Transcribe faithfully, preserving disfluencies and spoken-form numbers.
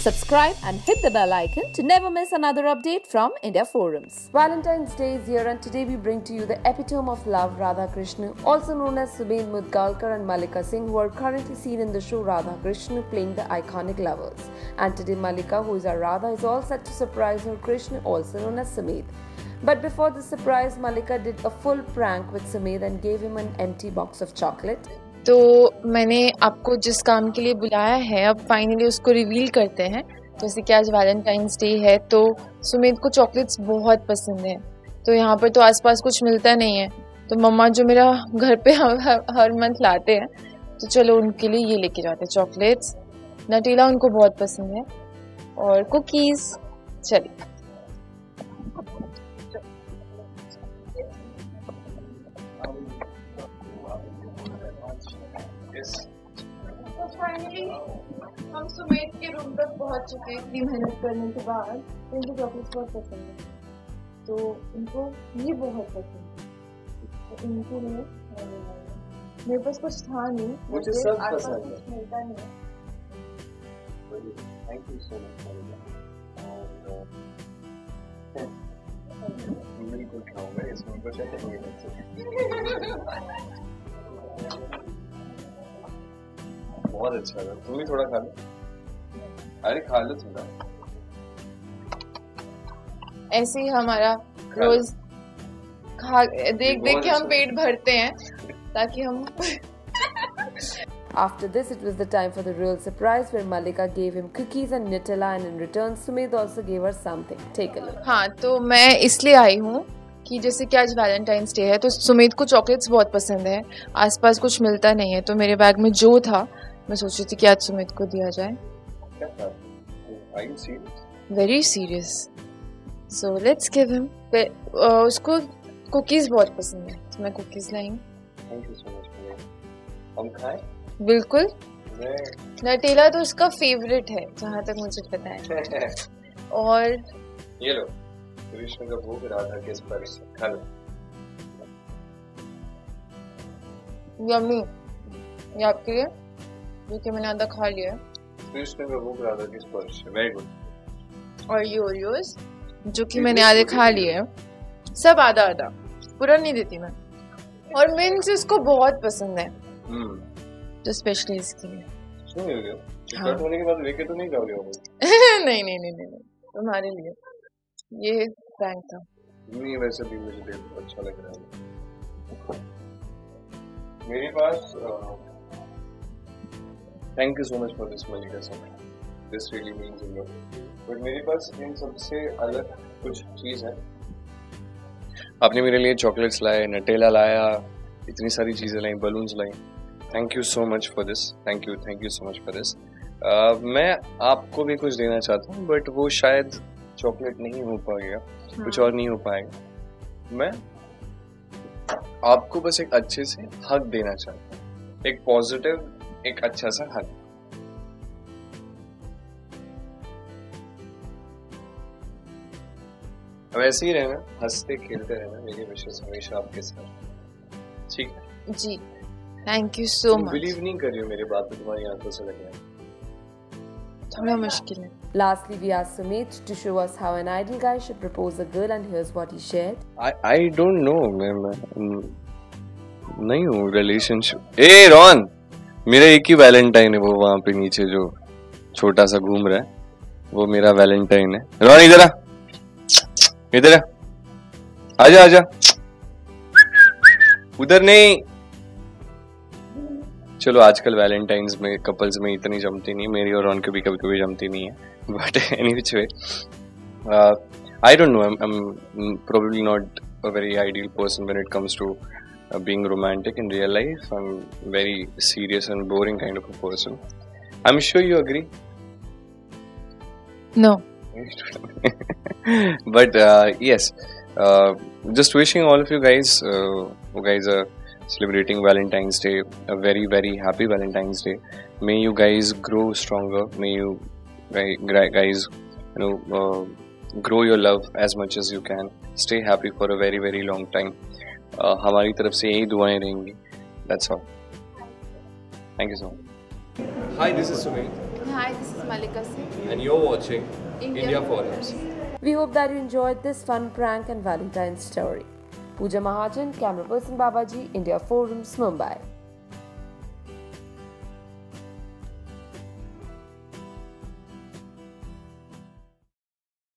Subscribe and hit the bell icon to never miss another update from India Forums. Valentine's Day is here and today we bring to you the epitome of love, Radha Krishn, also known as Sumedh Mudgalkar and Mallika Singh, who are currently seen in the show Radha Krishn playing the iconic lovers. And today Mallika, who is our Radha, is all set to surprise her Krishna, also known as Sumedh. But before the surprise, Mallika did a full prank with Sumedh and gave him an empty box of chocolate. तो मैंने आपको जिस काम के लिए बुलाया है अब फाइनली उसको रिवील करते हैं। जैसे कि आज वैलेंटाइंस डे है तो सुमेध को चॉकलेट्स बहुत पसंद है। तो यहाँ पर तो आसपास कुछ मिलता नहीं है, तो मम्मा जो मेरा घर पे हर, हर मंथ लाते हैं, तो चलो उनके लिए ये लेके जाते हैं चॉकलेट्स। नटेला उनको बहुत पसंद है और कुकीज़। चलिए तो फाइनली हम सुमेध के रूम तक पहुंच चुके हैं इतनी मेहनत करने के बाद। इनको चॉकलेट्स बहुत पसंद है, तो इनको ये बहुत पसंद है। तो इनके लिए मेरे पास कुछ था नहीं, मुझे सब पसंद है, मिलता नहीं। Thank you so much. बिल्कुल खाऊंगा, इसमें कुछ नहीं है। बहुत अच्छा था, तुम भी थोड़ा खा लो। अरे खा लो थोड़ा। ऐसे ही हमारा रोज खा देख देख के हम पेट भरते हैं ताकि हम After this, it was the time for the real surprise where Mallika gave him cookies and Nutella, and in return, Sumedh also gave her something. Take a look. हाँ, तो मैं इसलिए आई हूँ कि जैसे कि आज वैलेंटाइंस डे है तो सुमेध को चॉकलेट्स बहुत पसंद है। आसपास कुछ मिलता नहीं है, तो मेरे बैग में जो था मैं सोच रही थी कि आज सुमेध को दिया जाए। Very serious. So let's give him. उसको कुकीज बहुत पसंद है, तो मैं कुकीज लाएंगे। Thank you so much. हम खाएं? बिल्कुल। नटेला तो उसका फेवरेट है जहाँ तक मुझे पता है। और ये लो, कृष्ण का भोग राधा के स्पर्श, खा लो। यम्मी, ये आपके लिए, जो कि मैंने आधा खा लिया है। कृष्ण का भोग राधा के स्पर्श, वेरी गुड। और ये ओरियोस जो कि मैंने आधे खा लिए हैं, सब आधा आधा, पूरा नहीं देती मैं। और मिंट्स इसको बहुत पसंद है, तो स्पेशली इसके लिए। हाँ। होने के बाद लेके तो नहीं खाओगे? नहीं नहीं नहीं नहीं, तुम्हारे लिए ये प्रैंक था। नहीं, वैसे भी मुझे देख अच्छा लग रहा है। मेरे पास thank you so much for this Mallika Singh, this really means a lot. But मेरे पास इन सबसे अलग कुछ चीज़ है। आपने मेरे लिए चॉकलेट्स लाए, नटेला लाया, इतनी सारी चीज़ें लाई, बलून्स लाई। Thank you so much for this, thank you thank you so much for this. मैं आपको भी कुछ देना चाहता हूँ, बट वो शायद चॉकलेट नहीं हो पाएगा, कुछ और नहीं हो पाएगा। मैं आपको बस एक अच्छे से हक देना चाहता हूँ, एक पॉजिटिव, एक अच्छा सा हक। वैसे ही रहना, हंसते खेलते रहना, मेरी विशेष हमेशा आपके साथ। ठीक है जी, thank you so much. Believe नहीं कर रही हो मेरी बात, तुम्हारी आंखों से लग रहा है, थोड़ा मुश्किल है। Lastly, we asked Sumedh to show us how an ideal guy should propose a girl, and here's what he shared. I I don't know, मैं नहीं हूँ रिलेशनशिप। ए रॉन, मेरा एक ही वैलेंटाइन है, वो वहाँ पे नीचे जो छोटा सा घूम रहा है, वो मेरा वैलेंटाइन है। रॉन इधर आ, इधर आ, आजा आजा, उधर नहीं। चलो आजकल वैलेंटाइंस में कपल्स में इतनी जमती नहीं, मेरी और रॉन की भी कभी कभी जमती नहीं है, but any which way, I don't know, I am probably not a very ideal person when it comes to Uh, being romantic in real life. I'm very serious and boring kind of a person. I'm sure you agree. No. But uh, yes, uh, just wishing all of you guys uh, who guys are celebrating Valentine's Day a very very happy Valentine's Day. May you guys grow stronger. May you guys you know uh, grow your love as much as you can. Stay happy for a very very long time. Uh, हमारी तरफ से यही दुआएं रहेंगी। That's all. Thank you so much. Hi, this is Sumedh. hi, this is Mallika Singh. And you're watching India, India Forums. We hope that you enjoyed this fun prank and Valentine's story. Pooja Mahajan, camera person Babaji, India Forums, Mumbai.